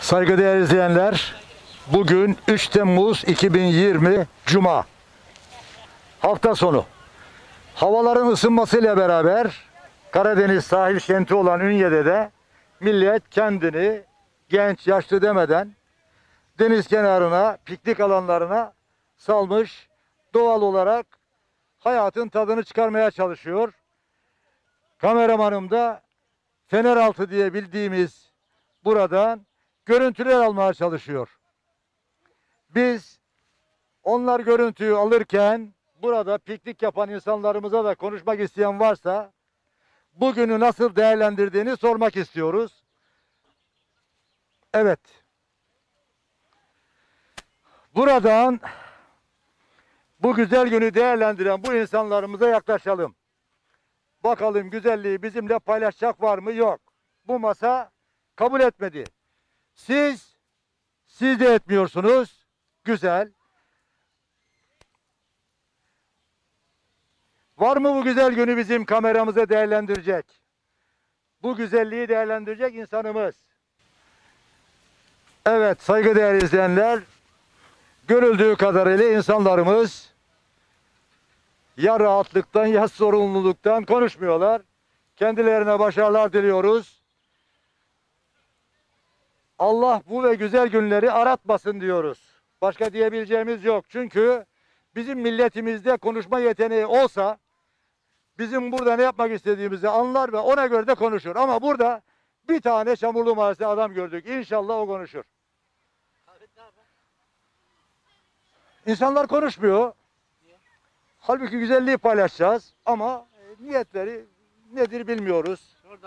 Saygıdeğer izleyenler, bugün 3 Temmuz 2020 Cuma. Hafta sonu. Havaların ısınmasıyla beraber Karadeniz sahil kenti olan Ünye'de de millet kendini genç, yaşlı demeden deniz kenarına, piknik alanlarına salmış, doğal olarak hayatın tadını çıkarmaya çalışıyor. Kameramanım da Feneraltı diye bildiğimiz buradan görüntüler almaya çalışıyor. Biz onlar görüntüyü alırken burada piknik yapan insanlarımıza da konuşmak isteyen varsa bugünü nasıl değerlendirdiğini sormak istiyoruz. Evet. Buradan bu güzel günü değerlendiren bu insanlarımıza yaklaşalım. Bakalım güzelliği bizimle paylaşacak var mı? Yok. Bu masa kabul etmedi. Siz de etmiyorsunuz. Güzel. Var mı bu güzel günü bizim kameramıza değerlendirecek? Bu güzelliği değerlendirecek insanımız. Evet saygıdeğer izleyenler, görüldüğü kadarıyla insanlarımız ya rahatlıktan ya sorumluluktan konuşmuyorlar. Kendilerine başarılar diliyoruz. Allah bu ve güzel günleri aratmasın diyoruz. Başka diyebileceğimiz yok. Çünkü bizim milletimizde konuşma yeteneği olsa bizim burada ne yapmak istediğimizi anlar ve ona göre de konuşur. Ama burada bir tane çamurlu mahallesi adam gördük. İnşallah o konuşur. İnsanlar konuşmuyor. Halbuki güzelliği paylaşacağız ama niyetleri nedir bilmiyoruz.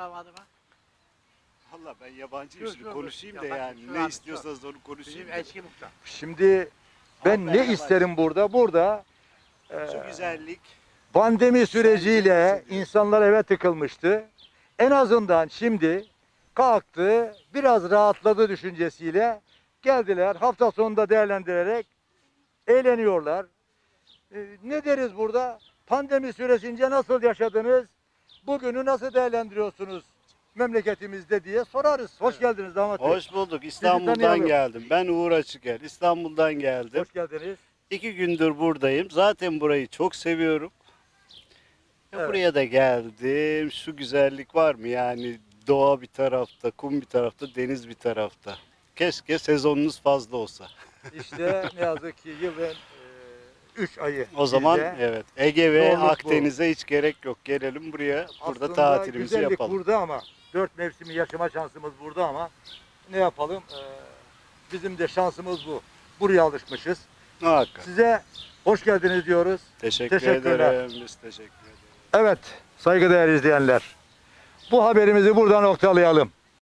Valla ben yabancıyım şimdi konuşayım da yani ne istiyorsanız onu konuşayım. Şimdi ben ne isterim burada? Burada Şu güzellik. pandemi süreciyle insanlar eve tıkılmıştı. En azından şimdi kalktı, biraz rahatladı düşüncesiyle geldiler. Hafta sonunda değerlendirerek eğleniyorlar. Ne deriz burada? Pandemi süresince nasıl yaşadınız? Bugünü nasıl değerlendiriyorsunuz memleketimizde diye sorarız. Hoş geldiniz damat bey. Hoş bulduk. İstanbul'dan geldim. Ben Uğur Açıker. İstanbul'dan geldim. Hoş geldiniz. 2 gündür buradayım. Zaten burayı çok seviyorum. Evet. Buraya da geldim. Şu güzellik var mı? Yani doğa bir tarafta, kum bir tarafta, deniz bir tarafta. Keşke sezonunuz fazla olsa. İşte ne yazık ki yılın 3 ayı. O zaman bizde. evet, Ege ve Zorluk bu. Akdeniz'e hiç gerek yok. Gelelim buraya, burada Aslında tatilimizi güzellik yapalım. burada ama 4 mevsimi yaşama şansımız burada ama ne yapalım? Bizim de şansımız bu. Buraya alışmışız. Muhakkak. Size hoş geldiniz diyoruz. Teşekkürler. ederim. Biz teşekkür ederiz. Evet saygıdeğer izleyenler. Bu haberimizi burada noktalayalım.